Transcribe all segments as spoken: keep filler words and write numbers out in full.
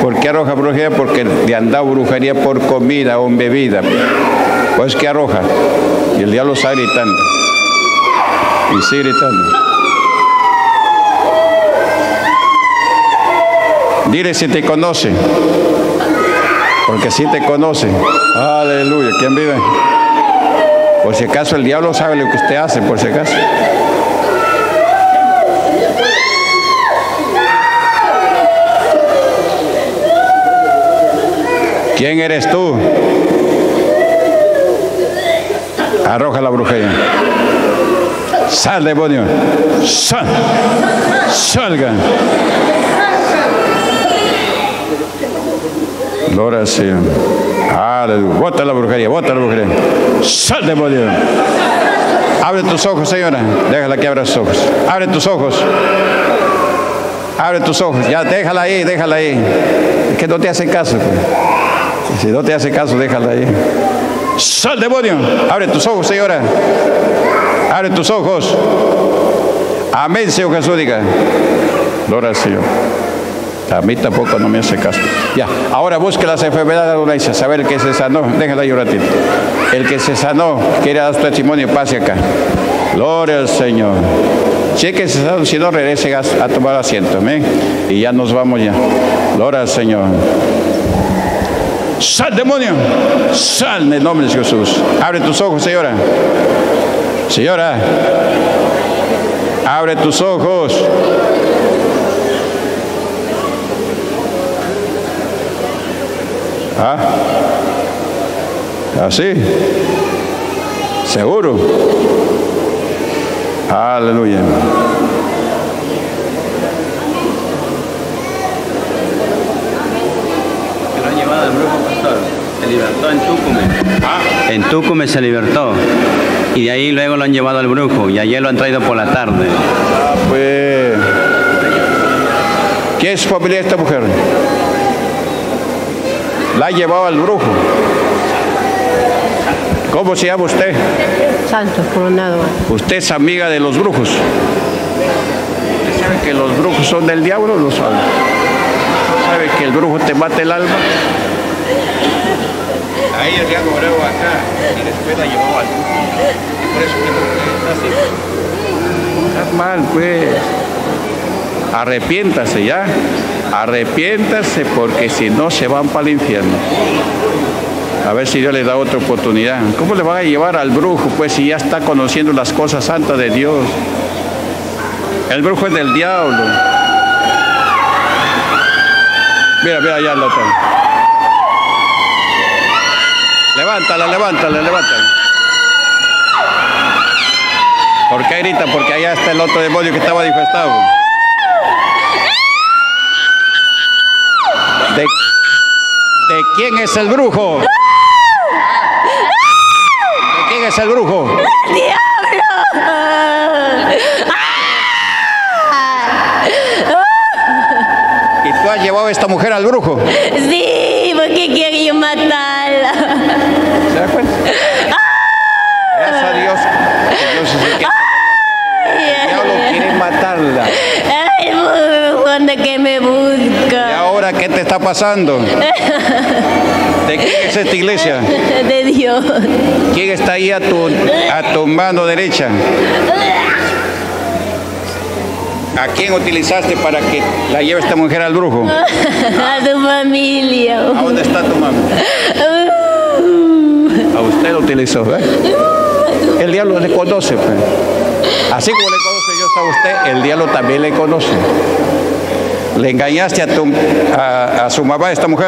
¿Por qué arroja brujería? Porque le han dado brujería por comida o en bebida. Pues que arroja. Y el diablo está gritando. Y sigue gritando. Dile si te conoce. Porque si te conoce. Aleluya. ¿Quién vive? Por si acaso el diablo sabe lo que usted hace, por si acaso. ¿Quién eres tú? Arroja la brujería. Sal, demonio. Sal. Salga. Gloria al Señor. Aleluya. Bota la brujería, bota la brujería. Sal, demonio. Abre tus ojos, señora. Déjala que abra sus ojos. Abre tus ojos. Abre tus ojos. Ya, déjala ahí, déjala ahí. Es que no te hace caso. Pues. Si no te hace caso, déjala ahí. Sal, demonio. Abre tus ojos, señora. Abre tus ojos. Amén, Señor Jesús, diga. Gloria al Señor. A mí tampoco no me hace caso. Ya, ahora busque las enfermedades de la dolencia. Saber el que se sanó. Déjala ahí un ratito. El que se sanó, quiere dar su testimonio, pase acá. Gloria al Señor. Si es que se sanó, si no, regrese a, a tomar asiento. Amén. Y ya nos vamos ya. Gloria al Señor. Sal, demonio. Sal en el nombre de Jesús. Abre tus ojos, señora. Señora. Abre tus ojos. ¿Ah? ¿Así? ¿Seguro? Aleluya. Lo han llevado al brujo, pastor. Se libertó en Tucumán. ¿Ah? En Tucumán se libertó. Y de ahí luego lo han llevado al brujo. Y ayer lo han traído por la tarde. Ah, pues. ¿Quién es su familia de esta mujer? La ha llevado al brujo. ¿Cómo se llama usted? Santos Coronado. ¿Usted es amiga de los brujos? ¿Usted sabe que los brujos son del diablo? ¿Lo sabe? ¿Sabe que el brujo te mata el alma? A ella le han orado acá y después la llevó al brujo. Por eso que está así. Está mal, pues. Arrepiéntase ya. Arrepiéntase porque si no se van para el infierno. A ver si Dios le da otra oportunidad. ¿Cómo le van a llevar al brujo? Pues si ya está conociendo las cosas santas de Dios. El brujo es del diablo. Mira, mira, allá la otra. Levántala, levántala, levántala. ¿Por qué grita? Porque allá está el otro demonio que estaba manifestado. ¿De, ¿De quién es el brujo? ¿De quién es el brujo? ¡El diablo! ¿Y tú has llevado a esta mujer al brujo? Sí, porque quería matarla. ¿Se da cuenta? Gracias a Dios. Dios es el que el diablo quiere matarla. Ay, cuando que me busca. ¿Y ahora qué te está pasando? ¿De quién es esta iglesia? De Dios. ¿Quién está ahí a tu, a tu mano derecha? ¿A quién utilizaste para que la lleve esta mujer al brujo? A tu familia. ¿A dónde está tu mamá? A usted lo utilizó, ¿eh? El diablo le conoce, pues. Así como le conoce Dios a usted, el diablo también le conoce. ¿Le engañaste a, tu, a, a su mamá, a esta mujer?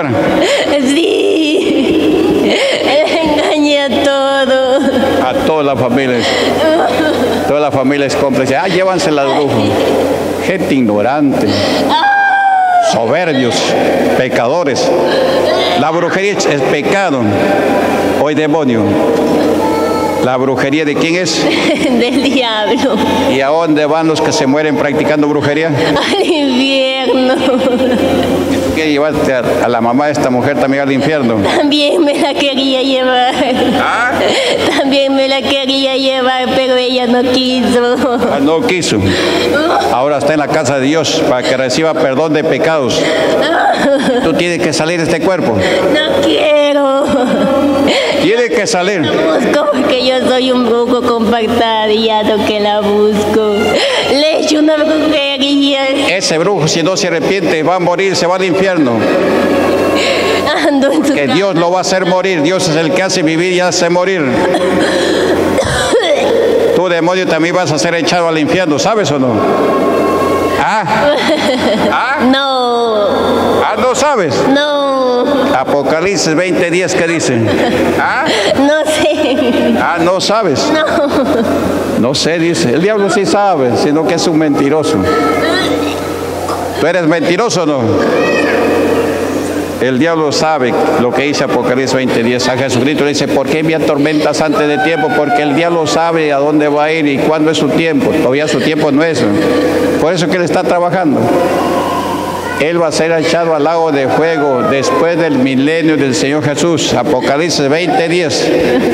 Sí. Le engañé a todos. A toda la familia. Toda la familia es cómplice. Ah, llévansela al brujo. Gente ignorante. Soberbios. Pecadores. La brujería es pecado. Hoy demonio. ¿La brujería de quién es? Del diablo. ¿Y a dónde van los que se mueren practicando brujería? Al infierno. ¿Tú quieres llevarte a, a la mamá de esta mujer también al infierno? También me la quería llevar. ¿Ah? También me la quería llevar, pero ella no quiso. Ah, no quiso. Ahora está en la casa de Dios para que reciba perdón de pecados. Tú tienes que salir de este cuerpo. No quiero. Tienes que salir. La busco porque yo soy un brujo compactado y ya no que la busco. Le he hecho una brujería. Ese brujo, si no se arrepiente, va a morir, se va al infierno. Ando en su Que Dios lo va a hacer morir. Dios es el que hace vivir y hace morir. Tú, demonio, también vas a ser echado al infierno, ¿sabes o no? ¿Ah? ¿Ah? No. ¿Ah, no sabes? No. Apocalipsis veinte diez, ¿qué dice? ¿Ah? No sé. Ah, no sabes. No. No sé, dice. El diablo sí sabe, sino que es un mentiroso. ¿Tú eres mentiroso o no? El diablo sabe lo que dice Apocalipsis veinte diez. A Jesucristo le dice, ¿por qué me atormentas antes de tiempo? Porque el diablo sabe a dónde va a ir y cuándo es su tiempo. Todavía su tiempo no es. Por eso que él está trabajando. Él va a ser echado al lago de fuego después del milenio del Señor Jesús. Apocalipsis veinte diez.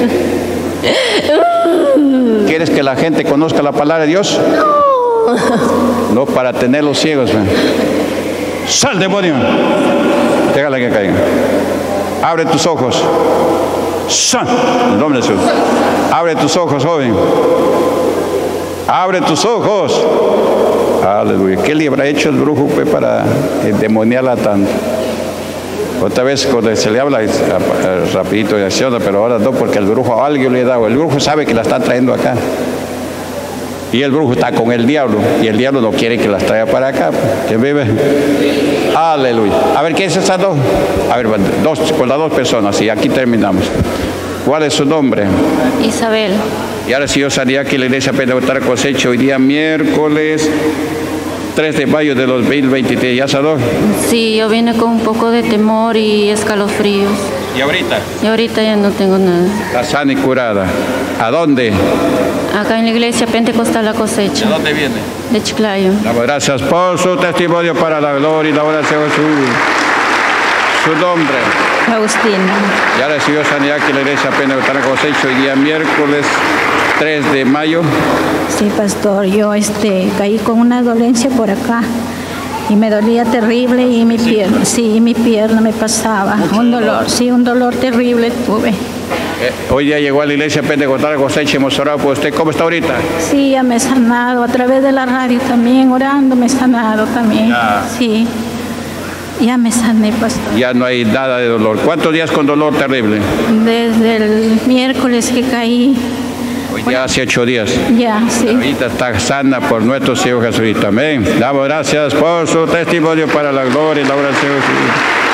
¿Quieres que la gente conozca la palabra de Dios? No para tenerlos ciegos. Man. ¡Sal, demonio! Déjala que caiga. Abre tus ojos. ¡Sal! En nombre de Jesús. Abre tus ojos, joven. Abre tus ojos. Aleluya. ¿Qué le habrá hecho el brujo pues, para endemoniarla tanto? Otra vez cuando se le habla rapidito y acciona, pero ahora no, porque el brujo a alguien le ha dado. El brujo sabe que la están trayendo acá. Y el brujo está con el diablo. Y el diablo no quiere que las traiga para acá. ¿Quién vive? Aleluya. A ver, ¿quién es esas dos? A ver, dos, con las dos personas. Y aquí terminamos. ¿Cuál es su nombre? Isabel. Y ahora sí yo salí aquí a la iglesia Pentecostal Cosecha hoy día miércoles tres de mayo de dos mil veintitrés. ¿Ya sabes? Sí, yo vine con un poco de temor y escalofríos. ¿Y ahorita? Y ahorita ya no tengo nada. Está sana y curada. ¿A dónde? Acá en la iglesia Pentecostal La Cosecha. ¿De dónde viene? De Chiclayo. Damos gracias por su testimonio para la gloria y la oración de Jesús. Su nombre. Agustina. Ya recibió sanidad aquí en la iglesia Pentecostal Cosecha hoy día miércoles tres de mayo. Sí, pastor, yo este, caí con una dolencia por acá y me dolía terrible y mi pierna, sí, mi pierna me pasaba, un dolor, sí, un dolor terrible tuve. Eh, hoy día llegó a la iglesia Pentecostal Cosecha y hemos orado por usted. ¿Cómo está ahorita? Sí, ya me he sanado, a través de la radio también, orando me he sanado también, Ya. sí, ya me sané, pastor. Ya no hay nada de dolor. ¿Cuántos días con dolor terrible? Desde el miércoles que caí, Hoy día hace ocho días. ya, sí. Ahorita está sana por nuestro Señor Jesucristo. Amén. Damos gracias por su testimonio para la gloria y la oración de Jesús.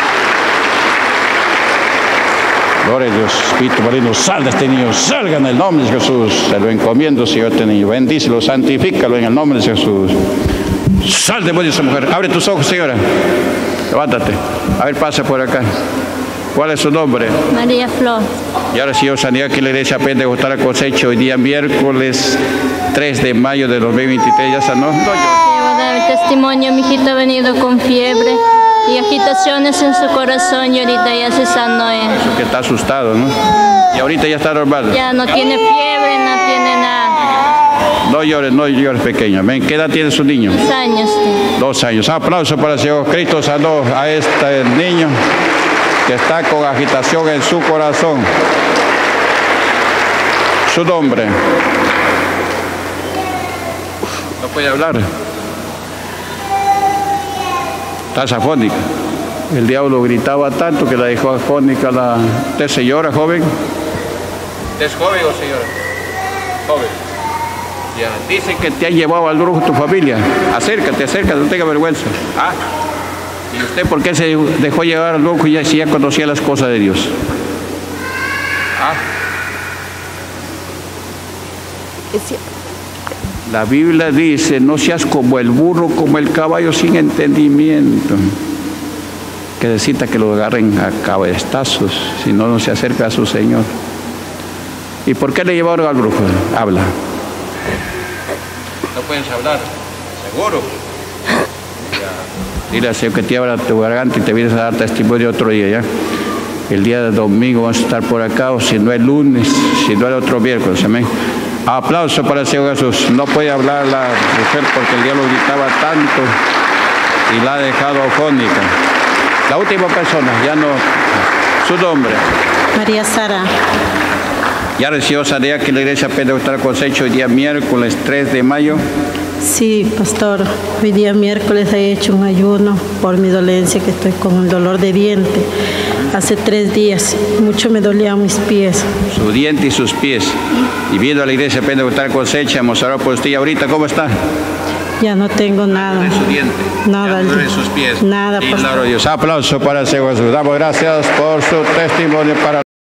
Gloria a Dios. Espíritu marino, sal de este niño. Salga en el nombre de Jesús. Se lo encomiendo, Señor, este niño. Bendícelo, santifícalo en el nombre de Jesús. Sal, demonio, esa mujer. Abre tus ojos, señora. Levántate. A ver, pasa por acá. ¿Cuál es su nombre? María Flor. Y ahora sí, yo sanidad aquí en la iglesia Pentecostal Cosecha hoy día miércoles tres de mayo de dos mil veintitrés. ¿Ya sanó? No, yo. Debo dar el testimonio, mi hijita ha venido con fiebre y agitaciones en su corazón y ahorita ya se sanó. eh. Eso que está asustado, ¿no? Y ahorita ya está normal. Ya no tiene fiebre, no tiene nada. No llores, no llores, pequeño. Amén. ¿Qué edad tiene su niño? Dos años. tiene. Dos años. Aplauso para el Señor. Cristo sanó a este niño que está con agitación en su corazón. Su nombre. No puede hablar. Está afónica. El diablo gritaba tanto que la dejó afónica. La... ¿Usted se llora, joven? ¿Usted es joven o señora? Joven. Ya. Dicen que te han llevado al brujo tu familia. Acércate, acércate, no tenga vergüenza. ¿Ah? ¿Y usted por qué se dejó llevar al brujo y ya, si ya conocía las cosas de Dios? ¿Ah? La Biblia dice, no seas como el burro, como el caballo sin entendimiento. Que necesita que lo agarren a cabestazos, si no, no se acerca a su Señor. ¿Y por qué le llevaron al brujo? Habla. No puedes hablar, seguro. Ya. Dile al Señor que te abra tu garganta y te vienes a dar testimonio otro día, ¿ya? El día de domingo vamos a estar por acá, o si no el lunes, si no el otro miércoles, amén. Aplauso para el Señor Jesús. No puede hablar la mujer porque el diablo gritaba tanto y la ha dejado afónica. La última persona, ya no, su nombre. María Sara. Ya recibió sanidad aquí en la iglesia Pentecostal Cosecha el día miércoles tres de mayo. Sí, pastor. Hoy día miércoles he hecho un ayuno por mi dolencia, que estoy con un dolor de diente. Hace tres días, mucho me dolían mis pies. Su diente y sus pies. Y viendo a la iglesia Pentecostal Cosecha, hemos orado por usted. ¿Ahorita cómo está? Ya no tengo nada. ¿En su diente? Nada. ¿Ya no en sus pies? Nada, pastor. Dios. Aplauso para el Señor Jesús. Damos gracias por su testimonio para